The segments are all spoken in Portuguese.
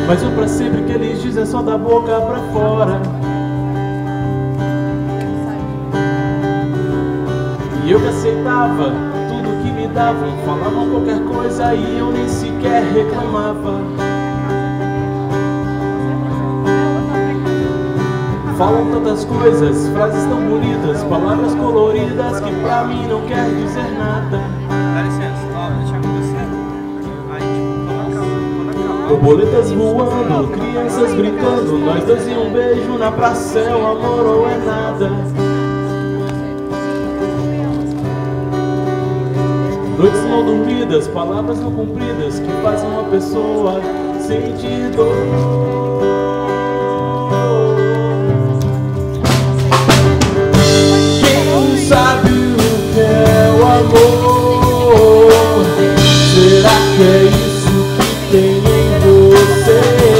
Mas o pra sempre que eles dizem é só da boca pra fora. E eu que aceitava tudo que me davam, falavam qualquer coisa e eu nem sequer reclamava. Falam tantas coisas, frases tão bonitas, palavras coloridas que pra mim não quer dizer nada. Dá licença, ó, deixa acontecer. Aí, tipo, borboletas voando, crianças brincando, nós dois e um beijo na praça, é o amor ou é nada. Noites não dormidas, palavras não cumpridas, que fazem uma pessoa sentir dor. Sabe o que é o amor? Será que é isso que tem em você?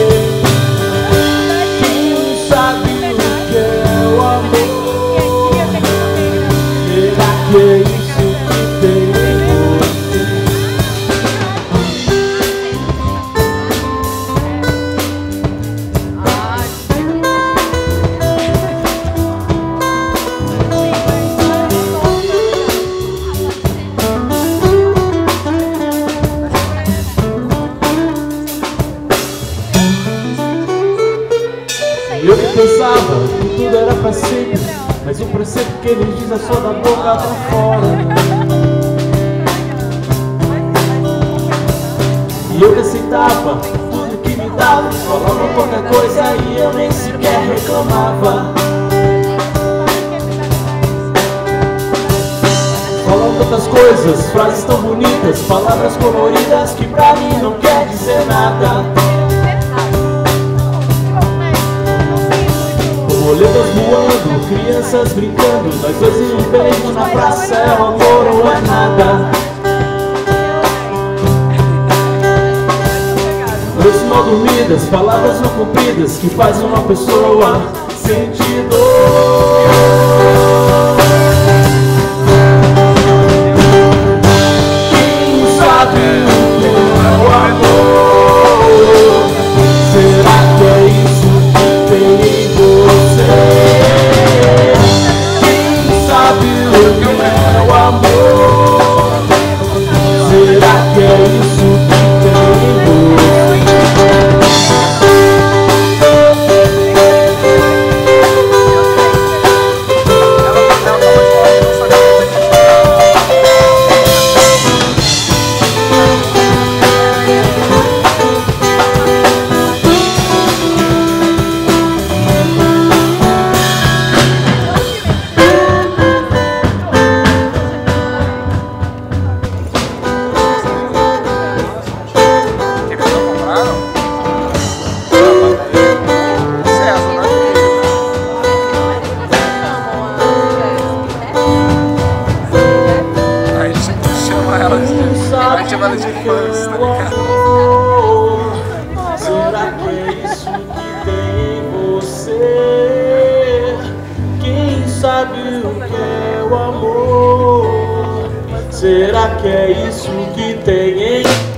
Quem sabe o que é o amor? Será que é isso que tem em você? Eu que pensava que tudo era pra sempre, mas o pra sempre que eles dizem é só da boca pra fora. E eu que aceitava tudo que me davam, falavam qualquer coisa e eu nem sequer reclamava. Falam tantas coisas, frases tão bonitas, palavras coloridas que pra mim não quer dizer nada. Borboletas voando, crianças brincando, nós dois em um beijo na praça, é o amor ou é nada. Noites mal dormidas, palavras não cumpridas, que fazem uma pessoa sentir dor. Quem sabe o que é o amor? Será que é isso que tem em você? Quem sabe o que é o amor? Será que é isso que tem em você? Será que é isso que tem em você? Quem sabe o que é o amor? Será que é isso que tem em